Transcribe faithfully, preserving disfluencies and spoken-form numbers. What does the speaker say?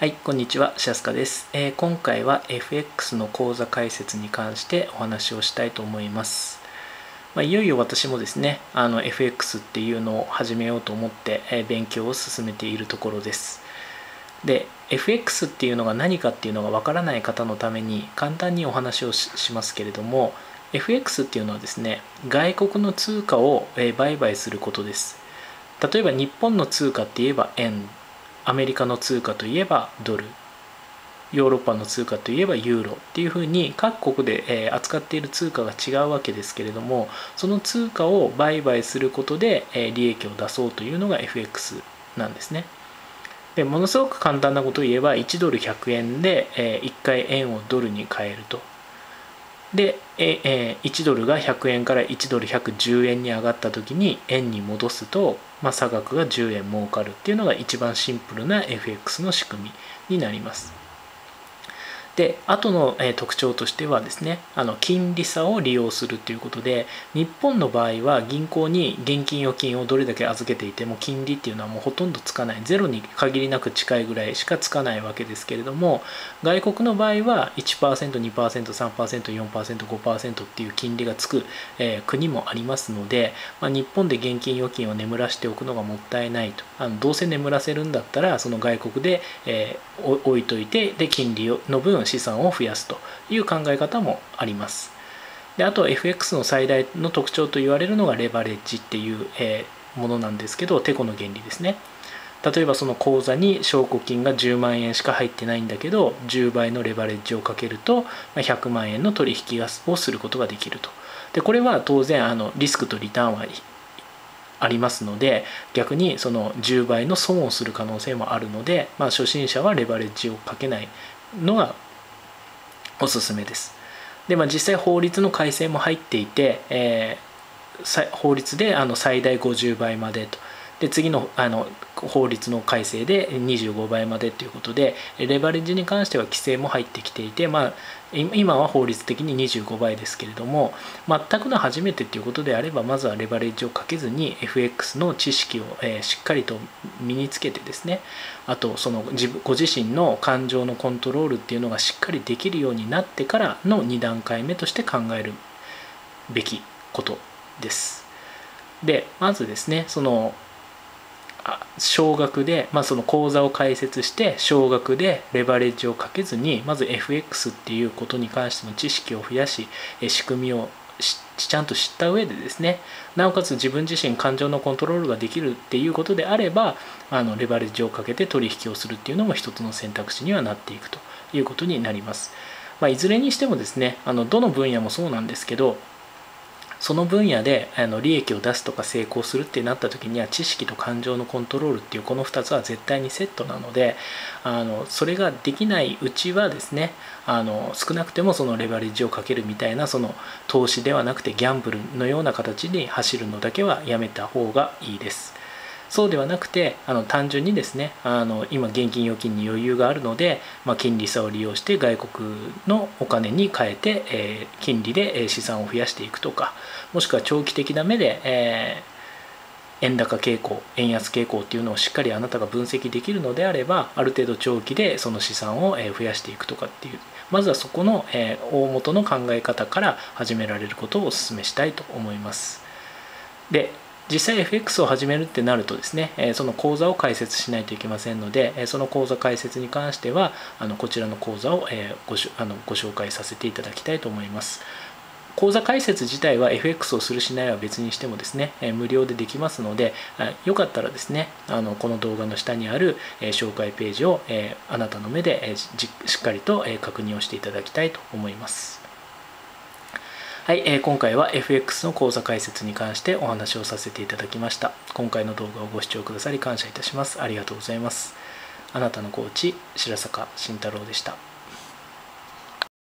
はい、こんにちは、シャスカです、えー今回は エフエックス の口座開設に関してお話をしたいと思います。まあ、いよいよ私もですね、あの エフエックス っていうのを始めようと思って、えー勉強を進めているところです。で、エフエックス っていうのが何かっていうのがわからない方のために簡単にお話をししますけれども、エフエックス っていうのはですね、外国の通貨をえー売買することです。例えば日本の通貨って言えば円、アメリカの通貨といえばドル、ヨーロッパの通貨といえばユーロっていうふうに各国で扱っている通貨が違うわけですけれども、その通貨を売買することで利益を出そうというのが エフエックス なんですね。でものすごく簡単なことを言えばいちドルひゃくえんでいっかい円をドルに変えると。でいちドルがひゃくえんからいちドルひゃくじゅうえんに上がった時に円に戻すと、まあ、差額がじゅうえん儲かるっていうのが一番シンプルな エフエックス の仕組みになります。で後の特徴としてはですね、あの金利差を利用するということで、日本の場合は銀行に現金預金をどれだけ預けていても金利っていうのはもうほとんどつかない、ゼロに限りなく近いぐらいしかつかないわけですけれども、外国の場合は いちパーセント、にパーセント、さんパーセント、よんパーセント、ごパーセント っていう金利がつく、えー、国もありますので、まあ、日本で現金預金を眠らしておくのがもったいないと。あのどうせ眠らせるんだったらその外国で、えー、置いといて、で金利の分資産を増やすという考え方もあります。であと エフエックス の最大の特徴と言われるのがレバレッジっていう、えー、ものなんですけど、てこの原理ですね。例えばその口座に証拠金がじゅうまんえんしか入ってないんだけど、じゅうばいのレバレッジをかけるとひゃくまんえんの取引をすることができると。でこれは当然あのリスクとリターンはありますので、逆にそのじゅうばいの損をする可能性もあるので、まあ、初心者はレバレッジをかけないのがおすすめです。で、まあ、実際法律の改正も入っていて、えー、法律であの最大ごじゅうばいまでと。で次のあの法律の改正でにじゅうごばいまでということで、レバレッジに関しては規制も入ってきていて、まあ、今は法律的ににじゅうごばいですけれども、全くの初めてということであれば、まずはレバレッジをかけずに エフエックス の知識を、えー、しっかりと身につけてですね、あとその自分ご自身の感情のコントロールっていうのがしっかりできるようになってからのに段階目として考えるべきことです。でまずですね、その少額で、まあ、その口座を開設して少額でレバレッジをかけずに、まず エフエックス っていうことに関しての知識を増やし、仕組みをちゃんと知った上でですね、なおかつ自分自身感情のコントロールができるっていうことであれば、あのレバレッジをかけて取引をするっていうのも一つの選択肢にはなっていくということになります。まあ、いずれにしてもですね、あのどの分野もそうなんですけど、その分野であの利益を出すとか成功するってなった時には、知識と感情のコントロールっていうこのふたつは絶対にセットなので、あのそれができないうちはですね、あの少なくてもそのレバレッジをかけるみたいな、その投資ではなくてギャンブルのような形に走るのだけはやめた方がいいです。そうではなくて、あの単純にですね、あの今現金預金に余裕があるので、まあ、金利差を利用して外国のお金に変えて、えー、金利で資産を増やしていくとか、もしくは長期的な目で、えー、円高傾向、円安傾向っていうのをしっかりあなたが分析できるのであれば、ある程度長期でその資産を増やしていくとかっていう、まずはそこの大元の考え方から始められることをお勧めしたいと思います。で実際 エフエックス を始めるってなるとですね、その口座を開設しないといけませんので、その口座開設に関してはあのこちらの口座をごあのご紹介させていただきたいと思います。口座開設自体は エフエックス をするしないは別にしてもですね、無料でできますので、よかったらですね、あのこの動画の下にある紹介ページをあなたの目でしっかりと確認をしていただきたいと思います。はい、えー、今回は エフエックス の口座開設に関してお話をさせていただきました。今回の動画をご視聴くださり感謝いたします。ありがとうございます。あなたのコーチ、白坂慎太郎でした。